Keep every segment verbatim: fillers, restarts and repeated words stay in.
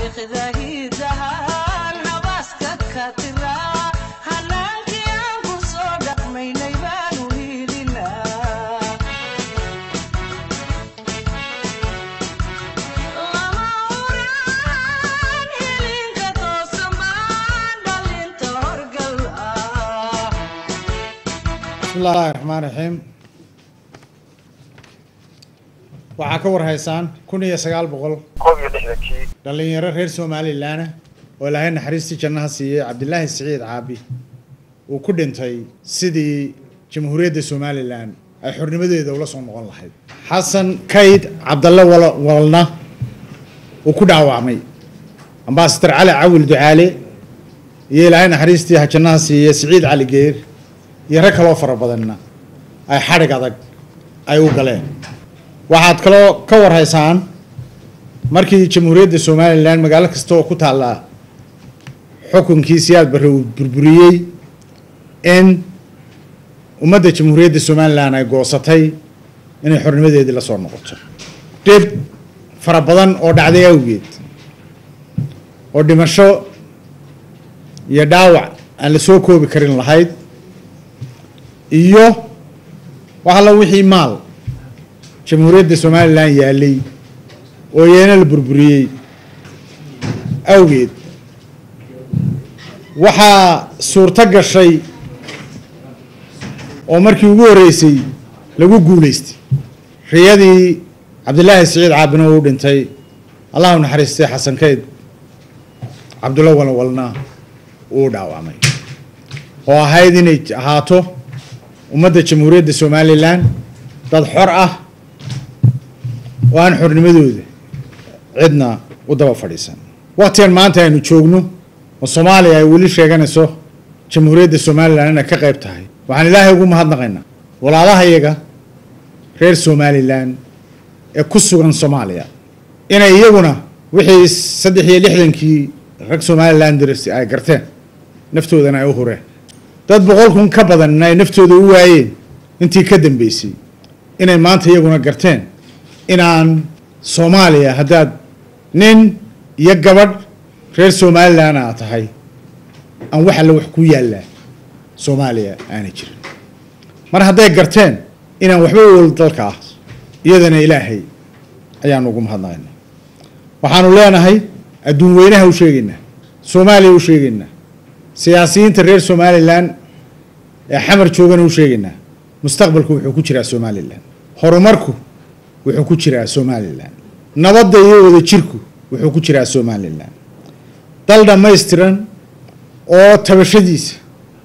بسم الله الرحمن الرحيم. waxaa ka war haysaan kun iyo sagaal boqol koob iyo lixdankii dhalinyaro reer Somaliland oo Ilaahay naxariistii jannaha siiyay Cabdillaahi Siciid Caabi uu ku dhintay sidii Jamhuuriyadda Somaliland ay xornimadeeda ula soo noqon lahayd. Xasan Kayd Cabdalle walna uu ku dhaawacmay Ambassador Cali Cawil Ducaale iyo Ilaahay naxariistii jannaha siiyay Siciid Cali Geer iyo rag kale oo fara badanna ay xarig adag ay u galeen. waxaad kaloo ka war haysaan markii Jamhuuriyadda Somaliland magaalo kasta oo ku taala xukunkii siyaad barre uu burburiyay in ummadda Jamhuuriyadda Somaliland ay goosatay inay xornimadeedii la soo noqoto. dib fara badan oo dhacday awgeed oo dhimasho iyo dhaawac aan la soo koobi karin lahayd iyo waxa la wixii maal Jamhuuriyadda Somaliland yaalay oo yeena la burburiyay awgeed waxa suurta gashay oo markii ugu horeysay lagu guuleystay riyadii Cabdillaahi Siciid Caabi oo dhintay Allahu naxariistay Xasan Kayd Cabdulle walna uu dhaawacmay oo ahayd inay ahaato ummadda Jamhuuriyadda Somaliland dad xor ah waan xornimadooda cidna u daba fadhiisan. waqtigan maanta aynu joogno oo Soomaaliya ay weli sheeganayso Jamhuuriyadda Somaliland inay ka qayb tahay waxaan Ilaahay ugu mahadnaqaynaa walaalahayaga reer Somaliland ee ku sugan Soomaaliya inay iyaguna wixii saddex iyo lixdankii rag Somaliland dirsi ay garteen naftoodana ay u hureen dad boqol kun ka badan ay naftooda u waayeen intii ka dambeysay inay maanta iyaguna garteen inaan Soomaaliya haddaad nin iyo gabadh reer Somaliland ah tahay aan wax la wax ku yaala Soomaaliya aan jirin mar hadday garteen inaan waxba wal dalka iyadana Ilaahay ayaan ugu mahadnaqaynaa. waxaanu leenahay adduun weynaha u sheegaynaa Soomaaliya u sheegaynaa siyaasiyiinta reer Somaliland ee xamar joogana u sheegaynaa mustaqbalku wuxuu ku jiraa Somaliland horumarku wuxuu ku jiraa Somaliland nabadda iyo wada jirku wuxuu ku jiraa Somaliland dal dhammaystiran oo tabashadiisa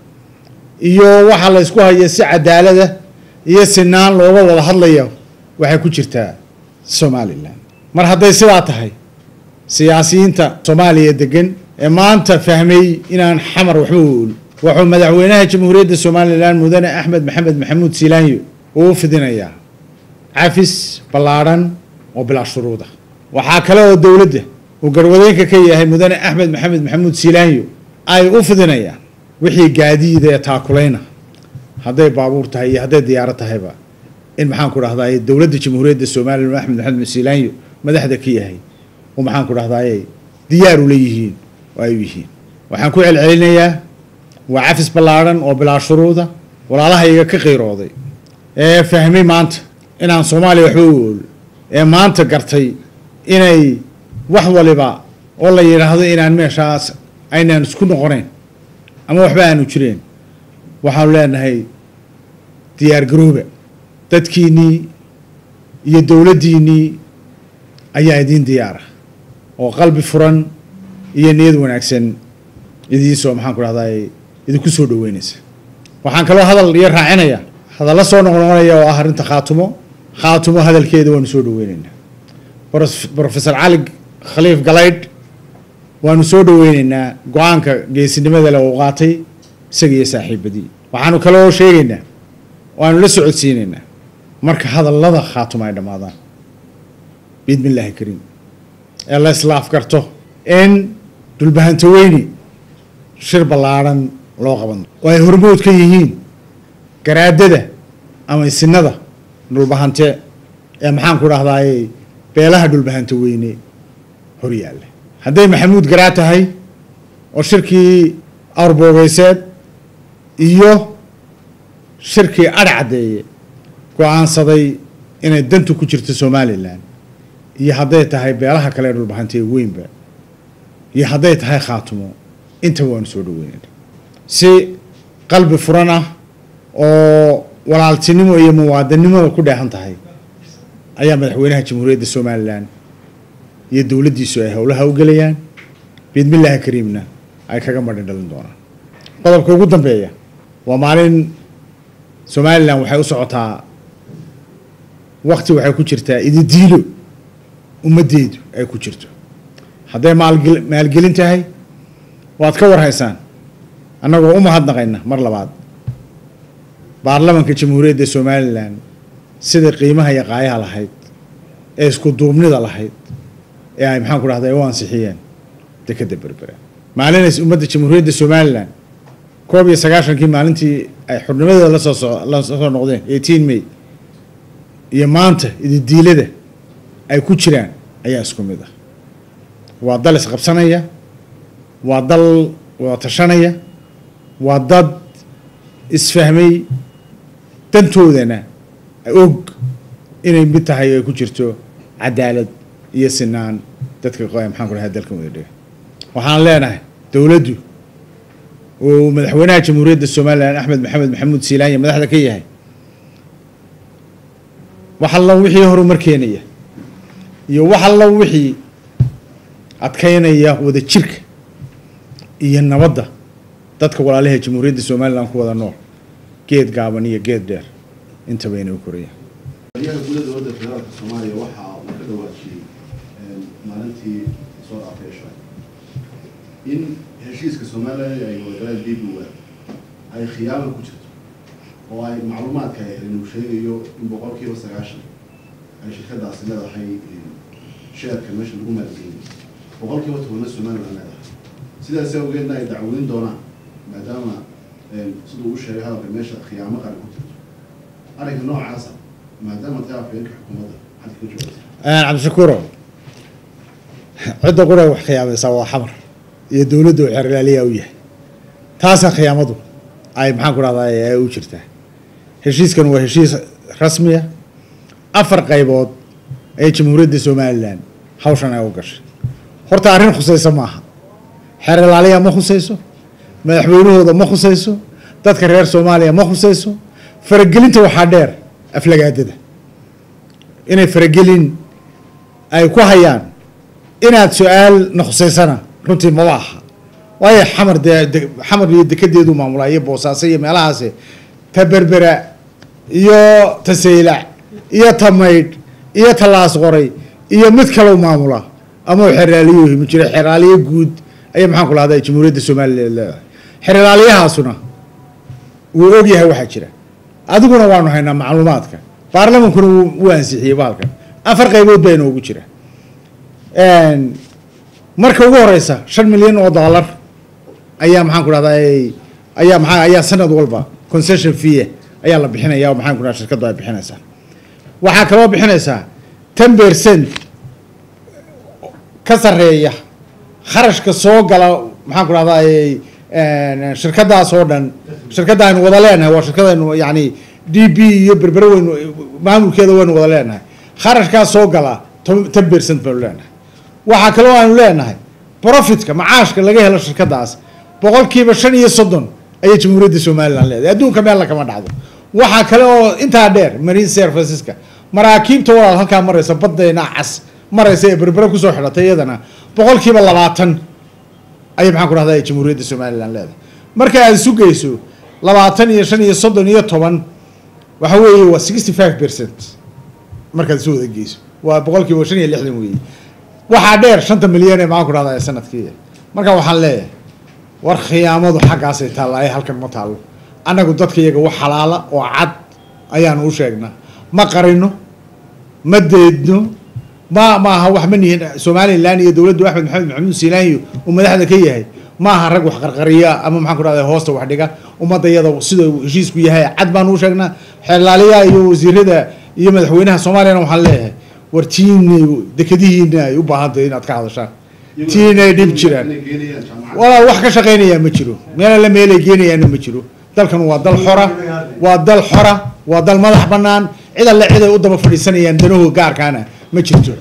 iyo waxa la isku hayo si cadaalad ah iyo sinaan looga wada hadlayo waxay ku jirtaa Somaliland. mar hadday sidaa tahay siyaasiyiinta Soomaaliya degan ee maanta fahmay inaan xamar waxba ool wuxuu madaxweynaha Jamhuuriyadda Somaliland mudane Axmed Maxamed Maxamuud Siilaanyo uu fidinayaa عفيس بلارن وبلا شروطه وحاكله الدولة وقروذينك كي هي مدن أحمد محمد محمود سيلانيو أي أفضنا يا وحي قادي ذا تاكلينا هذا بابور تهي هذا ديارة تهيبا إن محن كره هذا الدولة جمهورية الصومال أحمد محمد سيلانيو ما ده كي هي ومحن كره هذا ديار وليهين وأيهين وحن كل علينا يا وعفيس بلارن وبلا شروطه ولا الله يك غير راضي إيه فهمي ما أنت inaan Soomaaliya xuul ee maanta gartay inay wax waliba oo la yiraahdo inaan meeshaas aynaan isku noqonayn ama waxba aanu jireen waxaan leenahay diyaar garoobe dadkiini iyo dawladdiini ayaa idin diyaar ah oo qalbi furan iyo niyad wanaagsan idin soo maxaan ku raahday idinku soo dhaweynaysa. waxaan kaloo hadal iyo raacinaya hadalla soo noqonaya oo ah arinta khaatumo خاتمه هذا الكيد ونسود ويننا بروفيسور علي خليف قلايد ونسود ويننا قوانك جيس لماذا لو قاطي سقي ساحب بدي وحنو كلو شيءنا وأنا لسه عدسيننا مرك هذا اللذا خاتمه هذا ماذا بإذن الله الكريم الله يصلح فكرته إن دلبهنتويني شرب اللارن لو قبض ويهربوت كيهين كرادده أما السنده dhulbahante ee maxaan ku raahday beelaha dhulbahante weyne hor yaalla hadday maxamuud garaa tahay oo shirkii awrboogeysed iyo shirkii adhacdeeye go'aansaday inay dantu ku jirto Somaliland iyo hadday tahay beelaha kale dhulbahantay weynba iyo hadday tahay khaatumo inta waan soo dhaweynaa si qalbi furan ah oo walaaltinimo iyo muwaadinimo ku dheehan tahay ayaa madaxweynaha jamhuuriyadda Somaliland iyo dawladdiisu ay howlaha u galayaan bidmillaahi kariimna ay kaga madhin dhalin doonaan qodobka ugu dambeeya waa maalin Somaliland waxay u socotaa waqti waxay ku jirtaa ididiilo ummadeedu ay ku jirto hadday maalgelin tahay waad ka warhaysaan annagoo u mahadnaqayna mar labaad baarlamaanka jamhuuriyadda Somaliland sida qiimaha iyo qaayaha lahayd ee isku duubnida lahayd ee ay maxaan ku raahday oo ansixiyeen dekada berbera maalinays ummadda jamhuuriyadda Somaliland koob iyo sagaashankii maalintii ay xurnimadooda la soo la soo noqdeen eighteen May iyo maanta ididiilada ay ku jiraan ayaa isku mid ah waa dal isqabsanaya waa dal wada tashanaya waa dad isfahmay dantoodana og inay mid tahay ay ku jirto cadaalad iyo sinaan dadka qoy maxaan ku rahay dalkan wada dhigay waxaan leenahay dawladdu oo madaxweynaha jamhuuriyadda Somaliland Axmed Maxamed Maxamuud Siilaan iyo madaxda ka yahay waxa la wixii horumar keenaya iyo waxa la wixii adkaynaya wada jirka iyo nabadda dadka walaalaha jamhuuriyadda Somaliland ku wada nool geed gaaban iyo geed dheer inta bayna u korayaan ayaga gudaha wadda federaalka Soomaaliya waxa uu ka dhawaajiyay maalintii soo dhaafay in heshiiska Soomaaliya ay wadaan dib u ay khiyaano ku jirto oo ay macluumaadka ay inuu sheegayo in boqolkiiba sagaashan ay shirkadaasi leedahay shirka meesha lagu maalgeliyay boqolkiiba toban Somaliland leedahay sidaas awgeedna ay dacwoodin doonaan maadaama sidoo uu sheegay hadalka meesha khiyaamo qaran ku jirto arrinka noocaas maadaama taafeenka xukuumadda xad ku jirto aan Cabdishakuur cidda qura wax khiyaamaysa waa xamar iyo dawladdu xirlaaliya u yahay taas khiyaamadu ay maxaan ku raadayay ay u jirtaa heshiiskan waa heshiis rasmi ah afar qaybood ee jamhuuriyadda Somaliland hawshan ay u gashay horta arrin khusaysa maaha xirlaaliya ma khusayso madaxweynahooda ma khusayso dadka reer Soomaaliya ma khusayso faragelinta waxa dheer aflagaadada inay faragelin ay ku hayaan inaad su'aal na khusaysana runtii ma aha waayo xamar de xamar iyo dekedeedu maamulaya boosaaso iyo meelahaas taberbera iyo tasayla iyo tamayd iyo talaas qoray iyo mid kale maamula ama xiraaliyo ma jira xiraaliyo guud ay maxaan ku lahaaday jamhuuriyadda Soomaaliland xiraaliyahaasuna wuu og yahay waxa jira adiguna waanu haynaa macluumaadka baarlamaankuna wuu ansixiyay baalka afar qaybood bay inoogu jira een marka ugu horeysa shan milyan oo dollar ayaa maxaan ku rahday ayaa maxaa ayaa sanad walba concession fee ayaa la bixinayaa maxaan ku rahday shirkadu ay bixinaysaa waxa kale oo bixinaysaa ten percent ka sareeya kharashka soo gala maxaan ku rahday een shirkadaas oo dhan shirkadaan wada leenahay waa shirkadaan yaani D B iyo berbera weyn maamulkeeda weyn wada leenahay kharashka soo gala ten percent baa leenahay waxa kale oo aan leenahay profitka macaashka laga helo shirkadaas boqolkiiba shan iyo soddon ay jamhuuriyadda Somaliland leedahay adduunka meel kama dhacdo waxa kale oo inta dheer marine serviceska maraakiibta walaal halka maraysa baddeena cas maraysa ee berbera ku soo xidhatay iyadana boqolkiiba labaatan ay maxaan ku rahday jamhuuriyadda Somaliland leedahay marka aad sugayso labaatan iyo shan iyo soddon iyo toban waxa weeye waa sixty-five percent marka aad soo geyso waa boqolkiiba shan iyo lixdan weeye waxa dheer shanta milyan ee maxaan ku rahday sanadkii marka waxaan leeyahay war khiyaamadu xaqaas ay taallay halkan ma taalo anagu dadka iyaga wax xalaala oo cad ayaan u sheegnaa ma qarino ma deedno ma ma aha wax manihin Somaliland iyo dawladdu Axmed Maxamed Maxamuud Siilaan oo madaxda ka yahay ma aha rag wax qarqariya ama maxaan ku rahday hoosta wax dhiga ummadayada sida heshiisku yahay cad baan u sheegnaa xeelaaliya iyo wasiirada iyo madaxweynaha Soomaaliya waxaan leeyahay wartiin dekadihiina ay u baahan tahay inaad ka hadashaan tiinay dhib jiraan walaa wax ka shaqaynayaa ma jiro meel la meelay geenayaana ma jiro dalkan waa dal xora waa dal xora waa dal madax bannaan cid alle cid ay u daba fadhiisanayaan danahooda gaarkaana ma jirto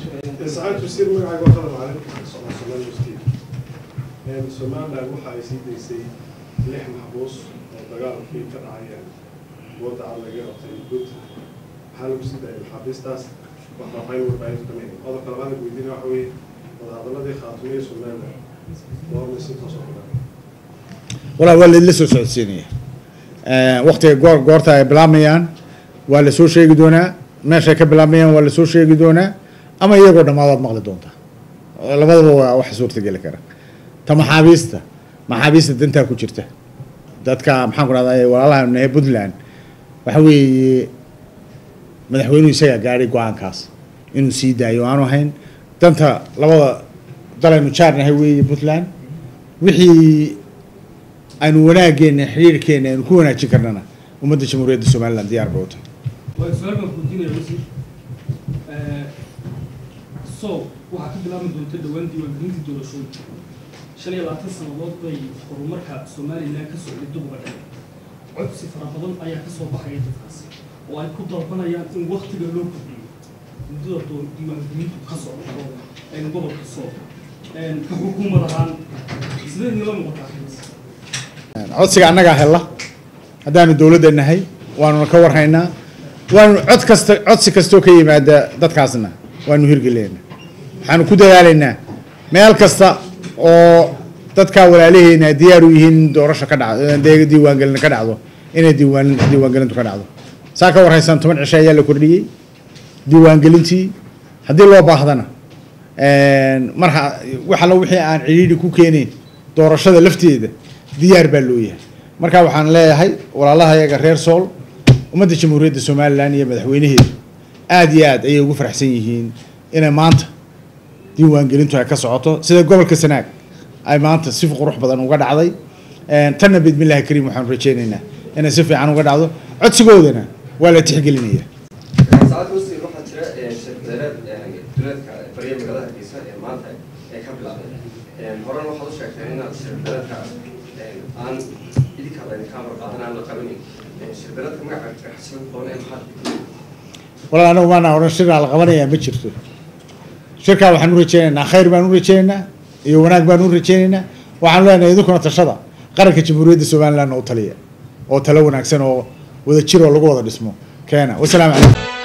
Somaliland waxa ay sii daysay lix maxbuus oo dagaalkii ka dhacay wadda aan laga qabtay guud waxaa lagu sii daayay maxaabiistaas waxa ay warbaahintu ka mid ah qodobka labaad weydiin waxa weeye wadahadaladii khaatumiyey Somaliland doorna si toos ah walaa waa la soo socodsiinaya waqtiga goor goorta ay bilaamayaan waa la soo sheegi doonaa meesha ka bilaamayaan waa la soo sheegi doonaa ama iyagoo dhammaadaad maqli doontaa labadaba waa wax suurtagali kara ta maxaabiista maxaabiista dantaa ku jirta dadka maxaan ku rahdaa walaalaha nahay Puntland waxa weeye madaxweynuhu isaga gaaray go'aankaas inuu sii daayo aanu ahayn danta labada dalaynu jaarnahay weeye Puntland wixii aynu wanaageena xiriirkeena aynu ku wanaajin karnana ummadda jamhuuriyadda Somaliland diyaar bay u tahay waa su'aal ku diinaya wasiir ee so waxa ka bilaabmi doonta dhawaan diiwaangelinta doorashooyinka shan iyo labaatan sanadood bay horumarka Somaliland ka socday dubadda codsi fara badan ayaa ka soo baxay dadkaas oo ay ku dalbanayaan in waqtiga loo kordhiyo muddada diiwaangelintu ka socdo ay gobolka soo een ka xukuumad ahaan sidee nila muuqataa codsiga annaga hela haddaanu dawladda nahay waanu ka warhaynaa waanu cod kasta codsi kastoo ka yimaada dadkaasna waanu hirgeleynaa waxaanu ku dadaalaynaa meel kasta oo dadka walaalaheena diyaar u yihiin doorasho ka dhacdo diiwaangelin ka dhacdo inay diiwaan diiwaangelintu ka dhacdo saa ka warhaysan toban cisho ayaa la kordhiyey diiwaangelintii haddii loo baahdana marka waxa la wixii aan ciriiri ku keenayn doorashada lafteeda diyaar baa loo yahay marka waxaan leeyahay walaalaha iyaga reer Sool ummadda jamhuuriyadda Somaliland iyo madaxweynaheeda aad iyo aad ayay ugu faraxsan yihiin inay maanta diiwaangelintu ay ka socoto sida gobolka Sanaag ay maanta si qurux badan uga dhacday tanna bidmilaahi kariim waxaan rajaynaynaa inay si fiican uga dhacdo codsigoodana waa la tixgelinayaa saacad wasiir waxa jira shirkadaha duleedka bariya magaalada Hargeysa ee maanta ay ka bilaabeen horan waxaad u sheegtay inaad shirkadaha aan idinka la kamar qaadanaan la qabanin shirkadaha magaca xasan qoone maxad wala anagu maana oran shirka la qabanaya ma jirto shirka waxaan u rajaynaynaa khayr baan u rajaynaynaa iyo wanaag baan u rajaynaynaa waxaan leenahay idinkuna tashada qaranka jamhuuriyadda Somaliland oo taliya oo talo wanaagsan oo wada jir oo lagu wada dhismo keena wassalaamu calaykum